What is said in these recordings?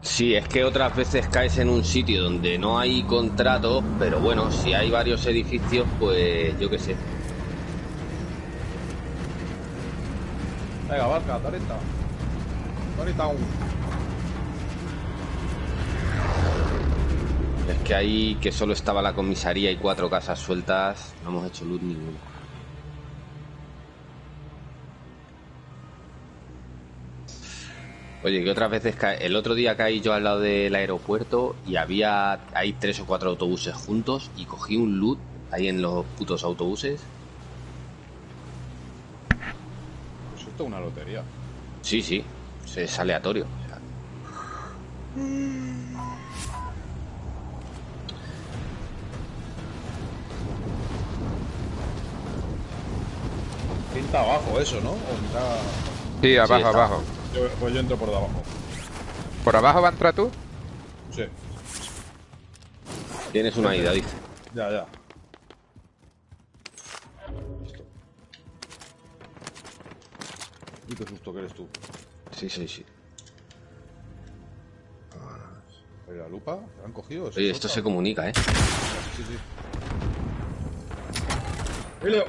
Sí, es que otras veces caes en un sitio donde no hay contrato, pero bueno, si hay varios edificios, pues yo qué sé. Venga, barca, Torita. Torita aún. Es que ahí que solo estaba la comisaría y 4 casas sueltas, no hemos hecho loot ninguno. Oye, que otras veces el otro día caí yo al lado del aeropuerto y había ahí 3 o 4 autobuses juntos y cogí un loot ahí en los putos autobuses. Pues esto es una lotería. Sí, sí, es aleatorio. O sea. Pinta abajo eso, ¿no? O pinta... Sí, abajo, está abajo. Pues yo entro por debajo. ¿Por abajo va a entrar tú? Sí. Tienes una ida, dice. Ya, ya. Listo. Y qué susto que eres tú. Sí, sí, sí. Oye, ¿la lupa? ¿Te la han cogido? Oye, esto se comunica, ¿eh? Sí, sí. ¡Emilio!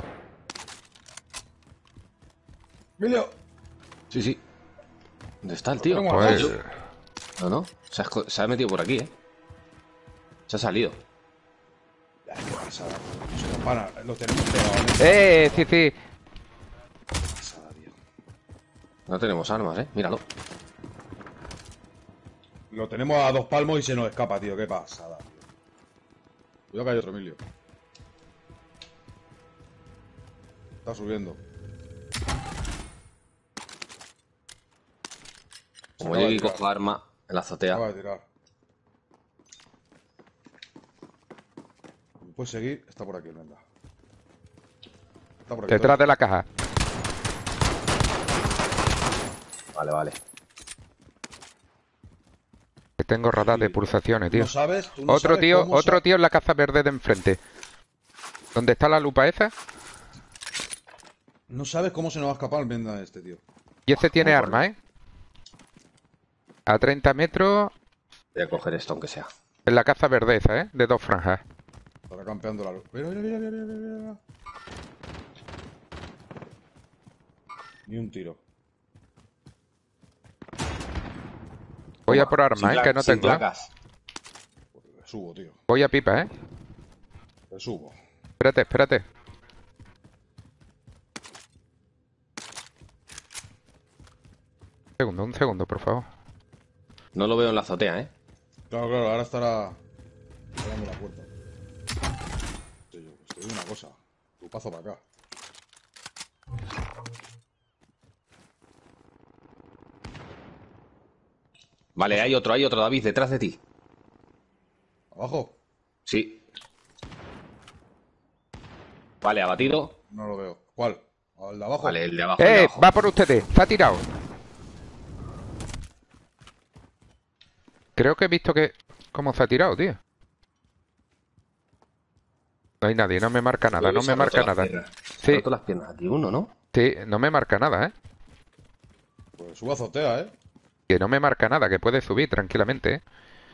¡Emilio! Sí, sí. ¿Dónde está el tío? tenemos Pues... No, no. Se ha metido por aquí, ¿eh? Se ha salido. Ya, qué pasada. Se nos van a... Lo tenemos pegado, ¿no? Sí, sí. Qué pasada, tío. No tenemos armas, ¿eh? Míralo. Lo tenemos a 2 palmos y se nos escapa, tío. Qué pasada, tío. Cuidado que hay otro, Emilio. Está subiendo. Como llegue y cojo arma en la azotea. Acaba de tirar. ¿Puedes seguir? Está por aquí, venga. Está por aquí. Detrás de la caja. Vale, vale. Que tengo radar de pulsaciones, tío. ¿No sabes? ¿Tú no Otro sabes tío, cómo otro tío en la caza verde de enfrente. ¿Dónde está la lupa esa? No sabes cómo se nos va a escapar el venda de este, tío. Y ese tiene Vamos arma, ¿eh? A 30 metros Voy a coger esto, aunque sea. en la caza verde esa, ¿eh? De 2 franjas. Estará campeando la luz. Mira, mira, mira, mira, mira, mira. Ni un tiro. Voy a Toma, por arma, sin ¿eh? Que no sin tengo, ¿eh? placas. Le subo, tío. Voy a pipa, ¿eh? Le subo. Espérate, espérate. Un segundo, por favor. No lo veo en la azotea, ¿eh? Claro, claro, ahora estará cerrando la puerta. Sí, yo, pues te digo una cosa. Tu paso para acá. Vale, hay otro, David, detrás de ti. ¿Abajo? Sí. Vale, abatido. No lo veo. ¿Cuál? ¿Al de abajo? Vale, el de abajo. El de abajo. Va por ustedes. Se ha tirado. Creo que he visto que... ¿Cómo se ha tirado, tío? No hay nadie, no me marca nada, no me marca nada. Se ha Sí, roto las piernas aquí uno, ¿no? sí, no me marca nada, ¿eh? Pues subo azotea, ¿eh? Que no me marca nada, que puede subir tranquilamente, ¿eh?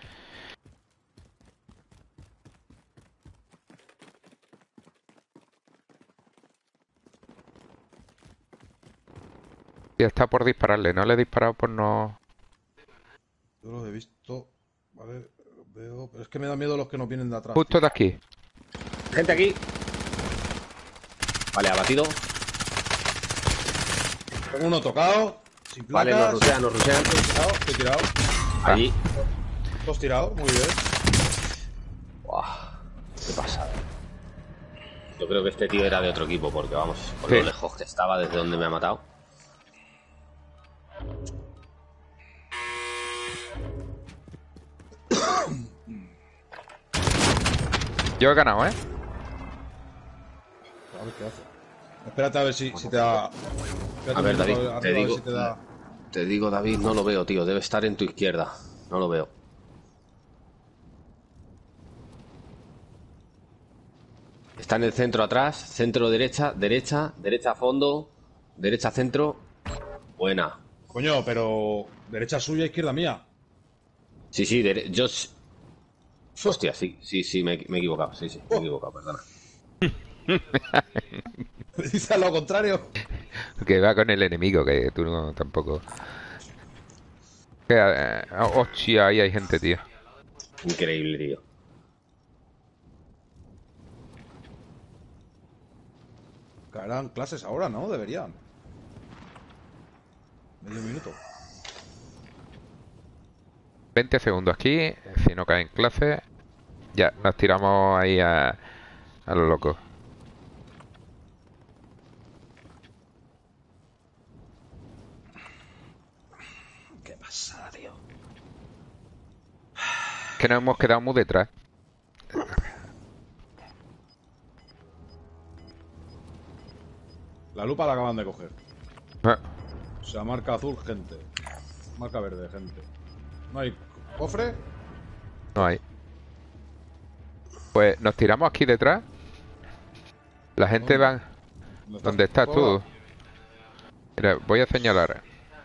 Y está por dispararle, no le he disparado por no... Yo los he visto. Vale, los veo. Pero es que me da miedo los que nos vienen de atrás. Justo de aquí. Gente aquí. Vale, abatido. Tengo uno tocado. Sin Vale, placas. nos rusean. Estoy tirado. Allí. Dos tirados, muy bien. Buah, qué pasada. Yo creo que este tío era de otro equipo, porque vamos, por Sí. lo lejos que estaba desde donde me ha matado. Yo he ganado, ¿eh? A ver qué hace. Espérate a ver si te da. Espérate A ver, un David, minuto, te arriba, a ver digo, si te da. te digo, David, no lo veo, tío. Debe estar en tu izquierda. No lo veo. Está en el centro atrás, centro derecha, derecha, derecha a fondo, derecha centro. Buena. Coño, pero. Derecha suya, izquierda mía. Sí, sí, yo... Hostia, sí, me he equivocado. Sí, me he equivocado, perdona. Dice a lo contrario. Que va con el enemigo, que tú no tampoco. Hostia, ahí hay gente, tío. Increíble, tío. Caerán clases ahora, ¿no? Deberían. Medio minuto. 20 segundos aquí, si no cae en clase, ya, nos tiramos ahí a lo loco. Qué pasada, tío. Que nos hemos quedado muy detrás. La lupa la acaban de coger. Ah, O sea, marca azul, gente. Marca verde, gente. ¿No hay cofre? no hay. Pues nos tiramos aquí detrás. La gente ¿Dónde? va... ¿Dónde estás Hola. tú? Mira, voy a señalar.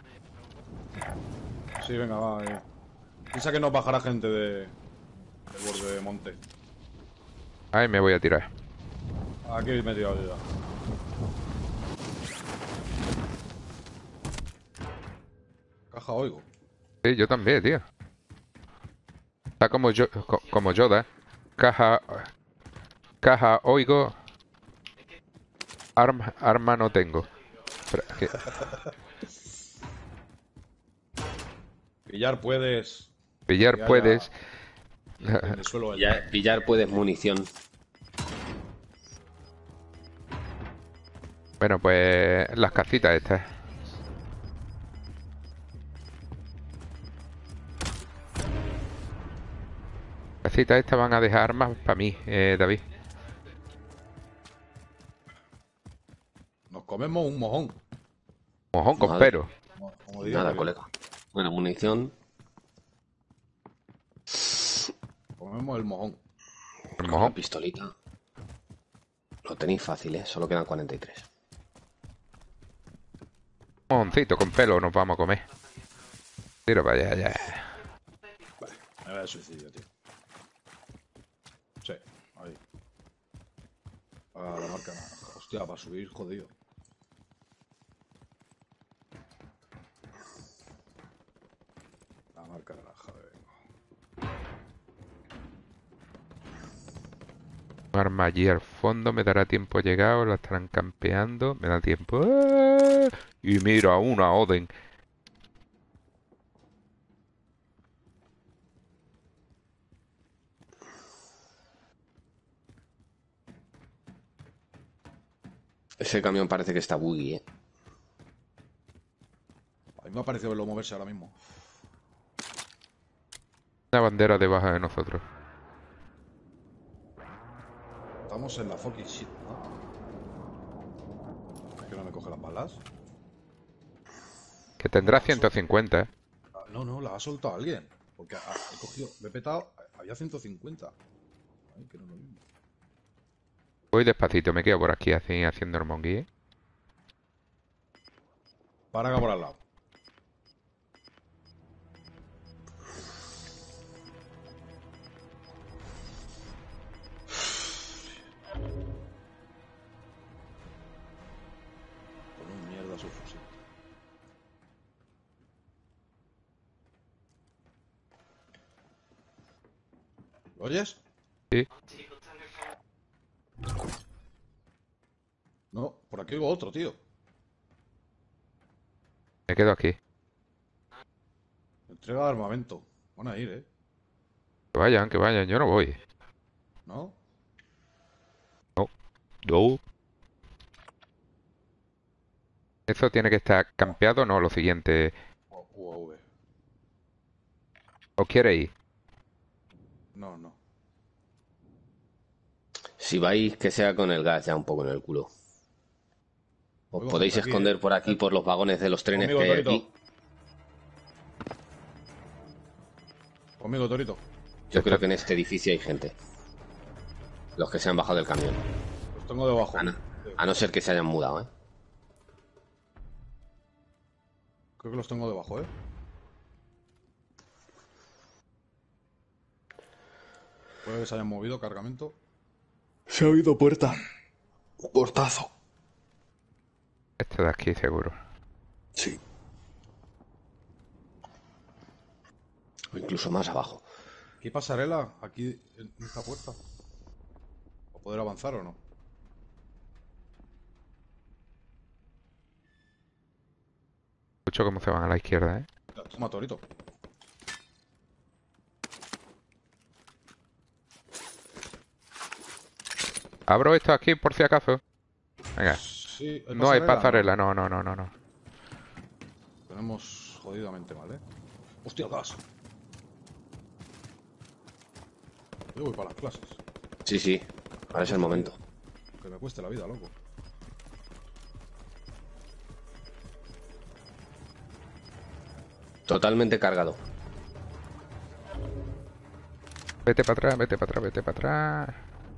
Sí, venga, va. Piensa que nos bajará gente de borde de monte. Ahí me voy a tirar. Aquí me he tirado yo ya. Caja oigo. Sí, yo también, tío. Está como yo, como Yoda. Caja, caja oigo. Arma no tengo. Espera, Pillar puedes. pillar Que haya puedes. en el suelo haya. Pillar puedes munición. Bueno, pues las casitas estas. Las casitas estas van a dejar armas para mí, David. Nos comemos un mojón. Mojón con Madre. pero. Como diría Nada, Miguel. colega. Bueno, munición. Comemos el mojón. El Con la mojón. pistolita. Lo tenéis fácil, ¿eh? Solo quedan 43. Mojoncito con pelo nos vamos a comer. Tiro para allá, ya. Me voy a suicidio, tío. Sí, ahí. A la marca naranja. Hostia, para subir, jodido. La marca naranja, venga. Un arma allí al fondo, me dará tiempo llegado, la estarán campeando, me da tiempo. ¡Ah! Y mira, una Oden. Ese camión parece que está buggy, ¿eh? A mí me ha parecido verlo moverse ahora mismo. Una bandera debajo de nosotros. Estamos en la fucking shit, ¿no? ¿Es que no me coge las balas? Que tendrá 150, ¿eh? Ah, no, no, la ha soltado alguien. Porque he cogido, me he petado, había 150. Ay, que no es lo mismo. Voy despacito, me quedo por aquí así, haciendo el monguí, ¿eh? Para acá por al lado. Con un mierda su fusil. ¿Lo oyes? Sí. No, por aquí oigo otro, tío. Me quedo aquí. Entrega de armamento. Van a ir, ¿eh? Que vayan, yo no voy. ¿No? No. Eso tiene que estar campeado, no, lo siguiente. UAV. ¿Os quiere ir? No, no. Si vais, que sea con el gas ya un poco en el culo. Os Oigo podéis gente aquí, esconder por aquí, por los vagones de los trenes Conmigo, que hay Torito. aquí. Conmigo, Torito. Yo creo que en este edificio hay gente. Los que se han bajado del camión. Los tengo debajo. A no ser que se hayan mudado, ¿eh? Creo que los tengo debajo, ¿eh? Puede que se hayan movido, cargamento. Se ha oído puerta. Un portazo. Este de aquí seguro. Sí. O incluso más abajo. ¿Qué pasarela aquí en esta puerta? ¿Va a poder avanzar o no? Escucho cómo se van a la izquierda, ¿eh? Toma, Torito. Abro esto aquí por si acaso. Venga. Sí, No hay pasarela, no, no, no, no, no. Tenemos jodidamente mal, ¿eh? ¡Hostia, gas! Yo voy para las clases. Sí, sí. Ahora es el momento. Que me cueste la vida, loco. Totalmente cargado. Vete para atrás, vete para atrás, vete para atrás.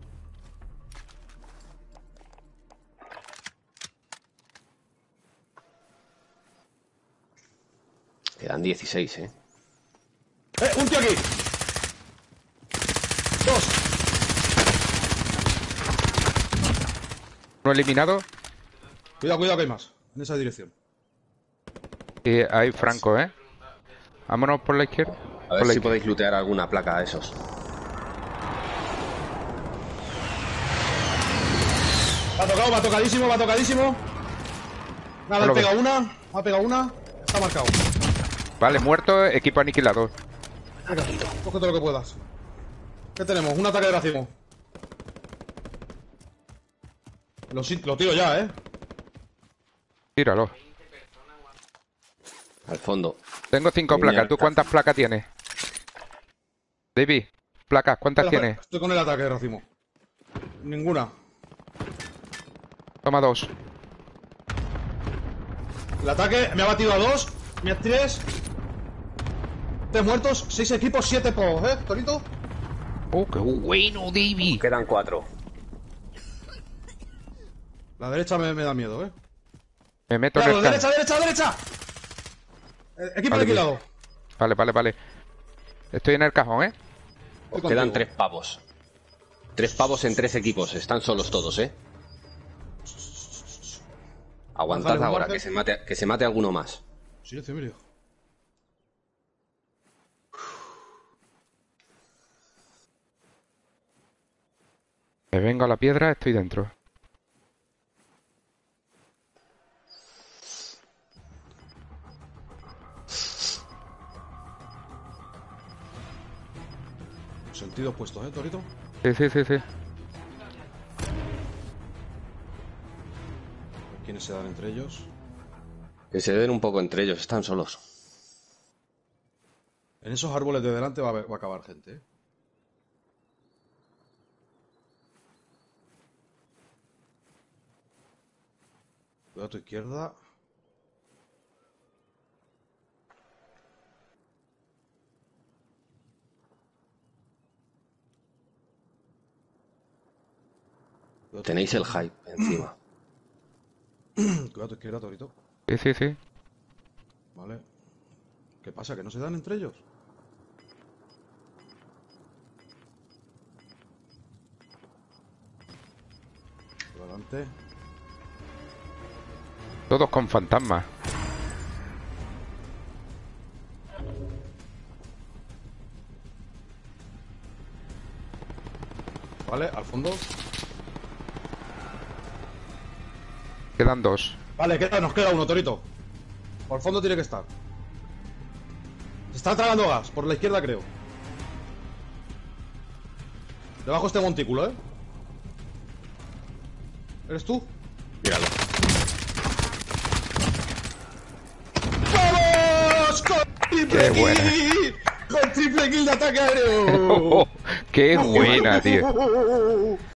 Quedan 16, ¿eh? ¡Un tío aquí! ¡Dos! Uno eliminado. Cuidado, cuidado que hay más. En esa dirección. Y hay Franco, ¿eh? Vámonos por la izquierda. A ver si podéis lootear alguna placa a esos. Me ha tocadísimo, me ha tocadísimo. Nada, me ha pegado una. Me ha pegado una. Está marcado. Vale, muerto, equipo aniquilado. Cógete lo que puedas. ¿Qué tenemos? Un ataque de racimo. Lo tiro ya, ¿eh? Tíralo. Al fondo. Tengo 5 placas. ¿Tú cuántas placas tienes? David, placas, ¿cuántas tienes? Estoy con el ataque de racimo. Ninguna. Toma 2. El ataque me ha batido a 2. Me ha 3. 3 muertos. 6 equipos, 7 pos, ¿eh, Torito? ¡Oh, qué bueno, David! Quedan 4. La derecha me da miedo, ¿eh? Me meto en ¡Claro, el derecha, derecha, derecha! Equipo Vale, aniquilado. Vale, vale, vale. Estoy en el cajón, ¿eh? Os quedan 3 pavos. 3 pavos en 3 equipos. Están solos todos, ¿eh? Aguantad Bájale, ahora, bájale. que se mate alguno más. Silencio, Emilio. Me vengo a la piedra, estoy dentro. Sentidos puestos, ¿eh, Torito? Sí, sí, sí, sí. ¿Quiénes se dan entre ellos? Que se den un poco entre ellos. Están solos. En esos árboles de delante va a acabar gente, ¿eh? Cuidado a tu izquierda. Tenéis el hype encima. Cuidado a tu izquierda, Torito. Sí, sí, sí. Vale. ¿Qué pasa? ¿Que no se dan entre ellos? Adelante. Todos con fantasmas. Vale, al fondo. Quedan 2. Vale, nos queda uno, Torito. Por el fondo tiene que estar. Se está tragando gas, por la izquierda creo. Debajo este montículo, ¿eh? ¿Eres tú? Míralo. ¡Vamos! ¡Con triple Qué buena. kill! ¡Con triple kill de ataque aéreo! ¡Qué buena, tío!